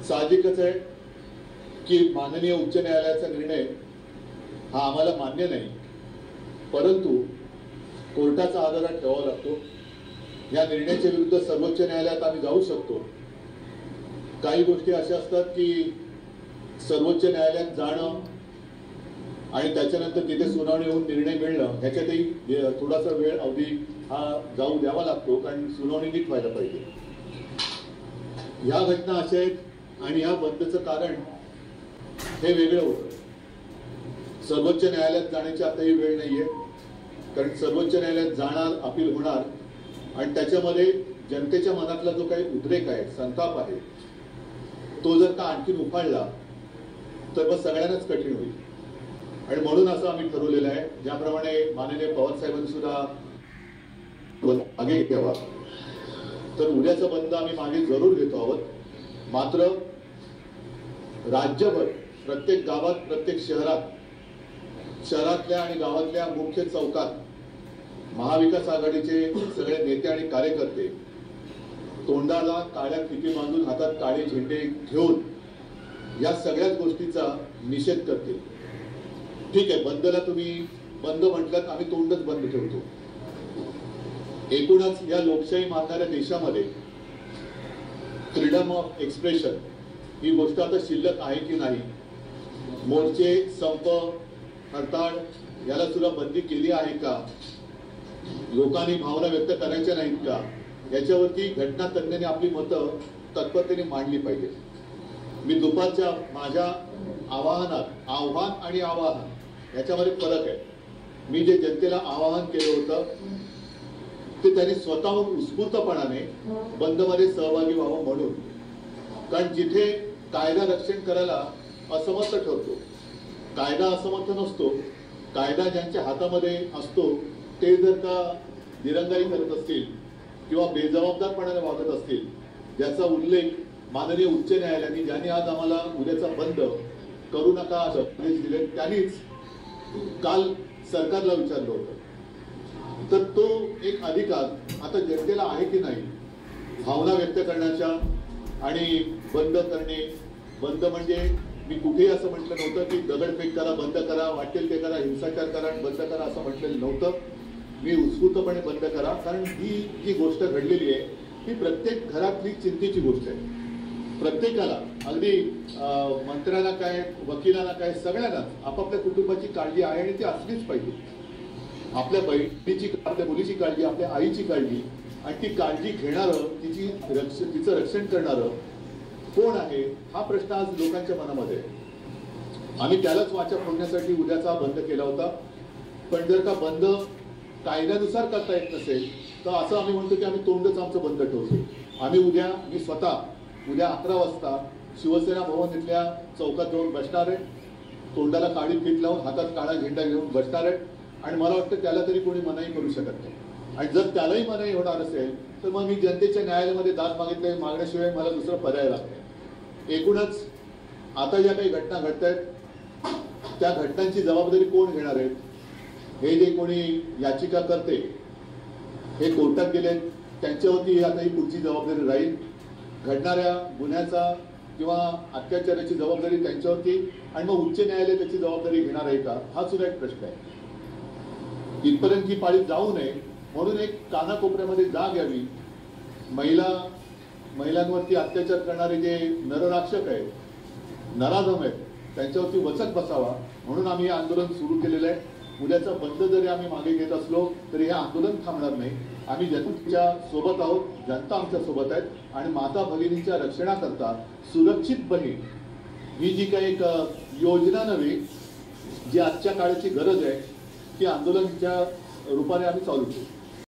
साहजिकच आहे की माननीय उच्च न्यायालयाचा निर्णय हा आम्हाला मान्य नाही, परंतु कोर्टाचा आधार ठेवावा लागतो। या निर्णयाच्या विरुद्ध सर्वोच्च न्यायालयात आम्ही जाऊ शकतो। काही गोष्टी अशा असतात की सर्वोच्च न्यायालयात जाणं आणि त्याच्यानंतर तिथे सुनावणी होऊन निर्णय मिळणं ह्याच्यातही थोडासा वेळ अवधी हा जाऊ द्यावा लागतो, कारण सुनावणी नीट व्हायला पाहिजे। या घटना अशा आहेत आणि या बंदचं कारण हे वेगळं होतं। सर्वोच्च न्यायालयात जाण्याची आता ही वेळ नाहीये, कारण सर्वोच्च न्यायालयात जाणार, अपील होणार आणि त्याच्यामध्ये जनतेच्या मनातला जो काही उद्रेक आहे, संताप आहे, तो जर का आणखी उफाळला तर मग सगळ्यांनाच कठीण होईल। आणि म्हणून असं आम्ही ठरवलेलं आहे, ज्याप्रमाणे माननीय पवार साहेबांनी सुद्धा मागे घ्यावा, तर उद्याचा बंद आम्ही मागे जरूर घेतो आहोत। मात्र राज्यभर प्रत्येक गावात, प्रत्येक शहरातल्या आणि गावातल्या मुख्य चौकात महाविकास आघाडीचे सगळे नेते आणि कार्यकर्ते तोंडाला काळ्या फिती बांधून हातात काळे झेंडे घेऊन या सगळ्याच गोष्टीचा निषेध करतील। ठीक आहे, बंदला तुम्ही बंद म्हटलात, आम्ही तोंडच बंद ठेवतो। एकूणच या लोकशाही मानणाऱ्या देशामध्ये फ्रीडम ऑफ एक्सप्रेशन ही गोष्ट आता शिल्लक आहे की नाही, मोर्चे, संप, हरताळ याला सुद्धा बंदी केली आहे का, लोकांनी भावना व्यक्त करायच्या नाहीत का, याच्यावरती घटना तज्ञांनी आपली मतं तत्परतेने मांडली पाहिजे। मी दुपारच्या माझ्या आव्हान आणि आवाहन याच्यामध्ये फरक आहे। मी जे जनतेला आवाहन केलं होतं ते त्यांनी स्वतःहून उत्स्फूर्तपणाने बंदमध्ये सहभागी व्हावं म्हणून, कारण जिथे कायदा रक्षण करायला असमर्थ ठरतो, कायदा असमर्थ नसतो, कायदा ज्यांच्या हातामध्ये असतो ते जर का दिरंगाई करत असतील किंवा बेजबाबदारपणाने वागत असतील, ज्याचा उल्लेख माननीय उच्च न्यायालयाने, ज्यांनी आज आम्हाला उद्याचा बंद करू नका असे आदेश दिले, त्यांनीच काल सरकारला विचारलं होतं। तर तो एक अधिकार आता जनतेला आहे की नाही भावना व्यक्त करण्याच्या आणि बंद करणे। बंद म्हणजे मी कुठेही असं म्हटलं नव्हतं की दगडफेक करा, बंद करा, वाटेल ते करा, हिंसाचार करा आणि बंद करा असं म्हटलेलं नव्हतं। मी उत्स्फूर्तपणे बंद करा, कारण ही जी गोष्ट घडलेली आहे ही प्रत्येक घरातली चिंतेची गोष्ट आहे। प्रत्येकाला, अगदी मंत्र्याला काय, वकिलाला काय, सगळ्यांनाच आपापल्या कुटुंबाची काळजी आहे आणि ती असलीच पाहिजे। आपल्या बहिणीची, आपल्या मुलीची काळजी, आपल्या आईची काळजी, आणि ती काळजी घेणारं, तिचं रक्षण करणारं कोण आहे हा प्रश्न आज लोकांच्या मनामध्ये आहे। आम्ही त्यालाच वाचा फोडण्यासाठी उद्याचा बंद केला होता। पण जर का बंद कायद्यानुसार करता येत नसेल तर असं आम्ही म्हणतो की आम्ही तोंडच आमचं बंद ठेवतो। आम्ही मी स्वतः उद्या 11 वाजता शिवसेना भवन इथल्या चौकात जाऊन बसणार आहे, तोंडाला काळी फीत लावून हातात काळा झेंडा घेऊन बसणार आहे, आणि मला वाटतं त्याला तरी कोणी मनाई करू शकत नाही। आणि जर त्यालाही मनाई होणार असेल तर मग मी जनतेच्या न्यायालयामध्ये दाद मागण्याशिवाय मला दुसरा पर्याय लागतो। एकूणच आता ज्या काही घटना घडत आहेत त्या घटनांची जबाबदारी कोण घेणार आहेत, हे जे कोणी याचिका करते हे कोर्टात गेले, त्यांच्यावरती आता ही पुढची जबाबदारी राहील। घडणाऱ्या गुन्ह्याचा किंवा अत्याचाराची जबाबदारी त्यांच्यावरती, आणि मग उच्च न्यायालय त्याची जबाबदारी घेणार आहे का, हा सुद्धा एक प्रश्न आहे। इथपर्यंत ही पाळी जाऊ नये म्हणून एक कानाकोपऱ्यामध्ये जाग यावी। महिलांवरती अत्याचार करणारे जे नरराक्षक आहेत, नराधम आहेत, त्यांच्यावरती वचक बसावा म्हणून आम्ही हे आंदोलन सुरू केलेलं आहे। उद्याचा बंद जरी आम्ही मागे घेत असलो तरी हे आंदोलन थांबणार नाही। आम्ही जनतेच्या सोबत आहोत, जनता आमच्या सोबत आहेत, आणि माता भगिनींच्या रक्षणाकरता सुरक्षित बहीण ही जी काही एक योजना नव्हे, जी आजच्या काळाची गरज आहे, ती आंदोलनाच्या रूपाने आम्ही चालू करू।